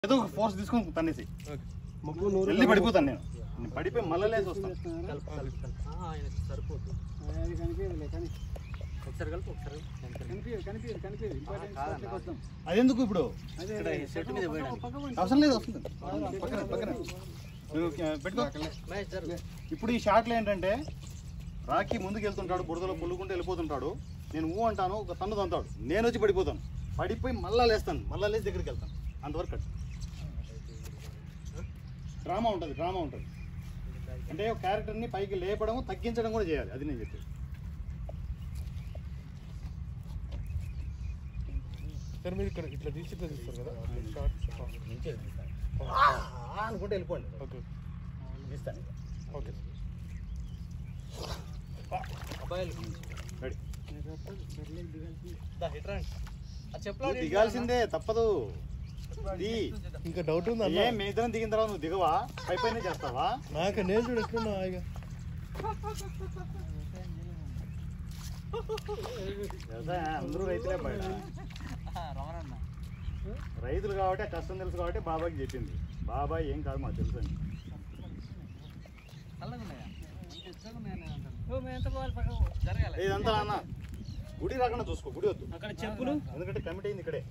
ఏదో ఒక ఫోర్స్ తీసుకొని తన్నేసి వెళ్ళి పడిపోతాను నేను పడిపోయి మళ్ళీ లేసి వస్తాను. అదెందుకు ఇప్పుడు అవసరం లేదు, వస్తుంది పక్కన పెట్టుకో. ఇప్పుడు ఈ షాట్లు ఏంటంటే రాఖీ ముందుకు వెళ్తుంటాడు, బురదలో పుల్లుకుంటూ వెళ్ళిపోతుంటాడు, నేను ఊ అంటాను, ఒక తన్ను తంతాడు, నేను వచ్చి పడిపోతాను, పడిపోయి మళ్ళా లేస్తాను, మళ్ళా లేచి దగ్గరికి వెళ్తాను. అంతవరకు కట్టు డ్రామా ఉంటుంది అంటే ఒక క్యారెక్టర్ని పైకి లేపడం తగ్గించడం కూడా చేయాలి, అది నేను చెప్పేది. సార్ మీరు ఇక్కడ ఇట్లా తీస్తారు కదా అనుకుంటే వెళ్ళిపోండి. ఓకే తీస్తాను. ఓకే దిగాల్సిందే, తప్పదు. ఇంకా డౌట్ ఉందా? ఏం మీ ఇద్దరం దిగిన తర్వాత నువ్వు దిగవా, పైపైనే చేస్తావా? నాకు నేను చూడు ఎట్లున్నా అందరూ రైతులే బయట, రైతులు కాబట్టి కష్టం తెలుసు కాబట్టి బాబాకి చెప్పింది. బాబాయ్ ఏం కాదు మాకు తెలుసు అని. ఇదంతా అన్న గుడి రాకుండా చూసుకో, గుడి వద్దు అక్కడ చెప్పులు, ఎందుకంటే కమిటీ అయింది ఇక్కడే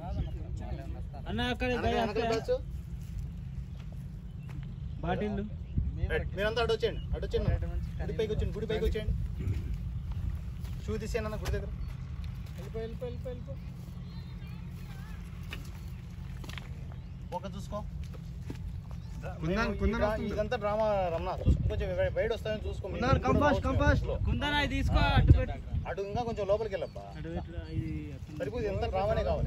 బాటిల్లు. మీరంతా అడ్డొచ్చేయండి, గుడి పైకి వచ్చేయండి, గుడి పైకి వచ్చేయండి. షూ తీసేయండి అన్న గుడి దగ్గర. వెళ్ళిపో ఒక చూసుకో. ఇదంతా డ్రామా రమణ, చూసుకో, కొంచెం బయట వస్తాయని చూసుకో. అటు ఇంకా కొంచెం లోపలికి వెళ్ళబ్బా, సరిపోతుంది. ఎంత డ్రామానే కావాలి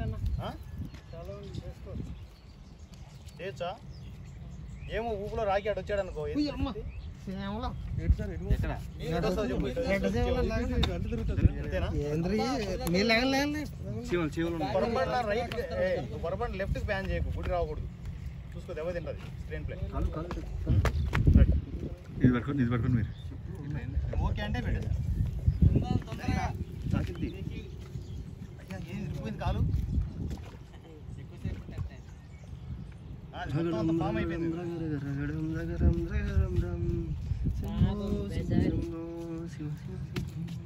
చేయొచ్చా? ఏమో ఊపులో రాకి అటు వచ్చాడు అనుకో, పొరపాటు లెఫ్ట్ కి ప్యాన్ చేయకు, గుడి రాకూడదు. చూసుకో, దెబ్బ తింటది స్క్రీన్ ప్లే. మీరు ఓకే అంటే పెట్టేది. అయ్యా ఏది ఇరిపోయింది కాలు, ఫామ్ అయిపోయింది. శివ